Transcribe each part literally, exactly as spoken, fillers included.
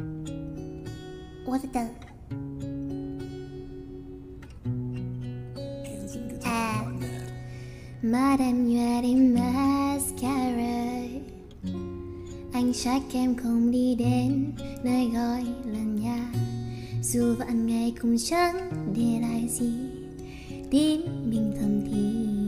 Ủa từ từ. À, Madame Nhuari Mascara. Anh trách em không đi đến nơi gọi là nhà, dù vạn ngày cũng chẳng để lại gì tim mình thầm thì.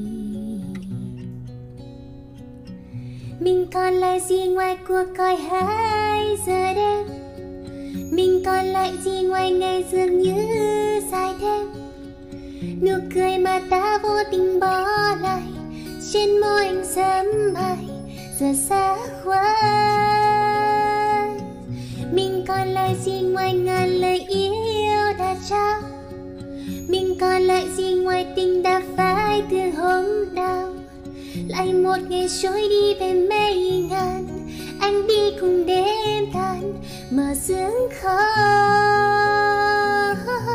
Mình còn lại gì ngoài cuộc coi hai giờ đêm, mình còn lại gì ngoài ngày dường như dài thêm. Nụ cười mà ta vô tình bỏ lại trên môi anh sớm mai giờ xa quá. Mình còn lại gì ngoài ngàn lời yêu đã trao, mình còn lại gì ngoài tình đã phai từ hôm nào. Lại một ngày trôi đi về mây ngàn, anh đi cùng đêm tàn mở sương khói.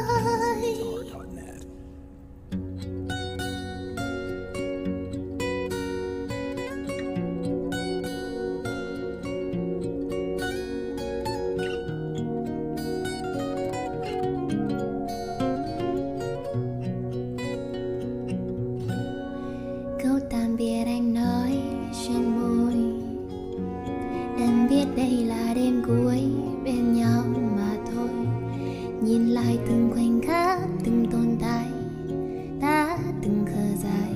Câu tạm biệt anh nói trên môi, em biết đây là đêm cuối bên nhau mà thôi. Nhìn lại từng khoảnh khắc, từng tồn tại, ta từng khờ dại.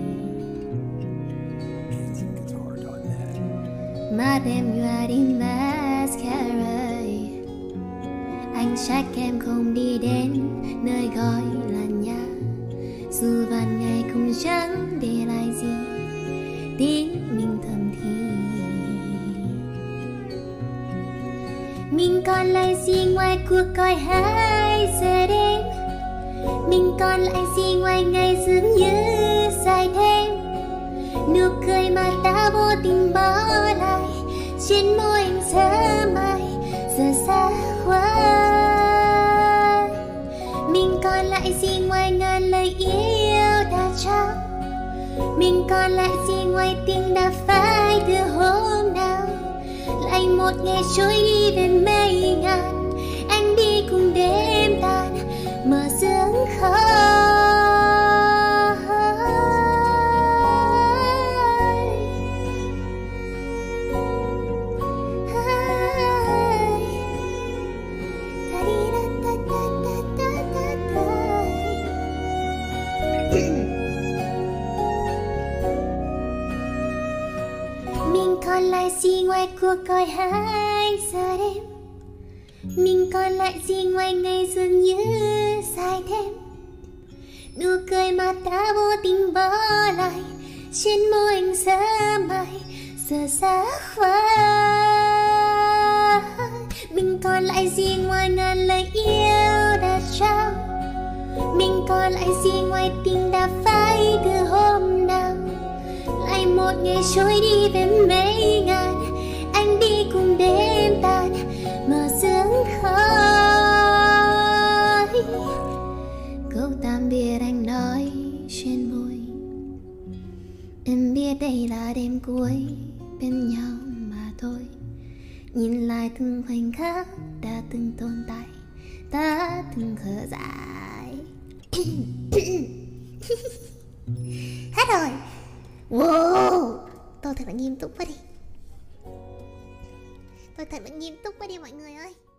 Madame Nhuari Mascara. Anh trách em không đi đến nơi gọi là nhà, dù vạn ngày cũng chẳng để lại gì tim mình thầm thì. Mình còn lại gì ngoài cuộc coi hai giờ đêm, mình còn lại gì ngoài ngày dường như dài thêm. Nụ cười mà ta vô tình bỏ lại trên môi anh sớm mai giờ xa quá. Mình còn lại gì ngoài ngàn lời yêu đã trao, mình còn lại gì ngoài tình đã phai từ hôm nào. Lại một ngày trôi đi về mây ngàn, anh đi cùng đêm tàn mở sương khói. Mình còn lại gì ngoài cuộc coi hai giờ đêm, mình còn lại gì ngoài ngày dường như dài thêm. Nụ cười mà ta vô tình bỏ lại trên môi anh sớm mai giờ xa quá. Mình còn lại gì ngoài ngàn lời yêu đã trao, mình còn lại gì ngoài tình đã phai từ hôm nào. Lại một ngày trôi đi về mây ngàn, anh đi cùng đêm tàn mở sương khói. Câu tạm biệt anh nói trên môi, em biết đây là đêm cuối bên nhau mà thôi. Nhìn lại từng khoảnh khắc đã từng tồn tại, ta từng khờ dại. Hết rồi. Wow, tôi thật là nghiêm túc quá đi. Tôi thật là nghiêm túc quá đi mọi người ơi.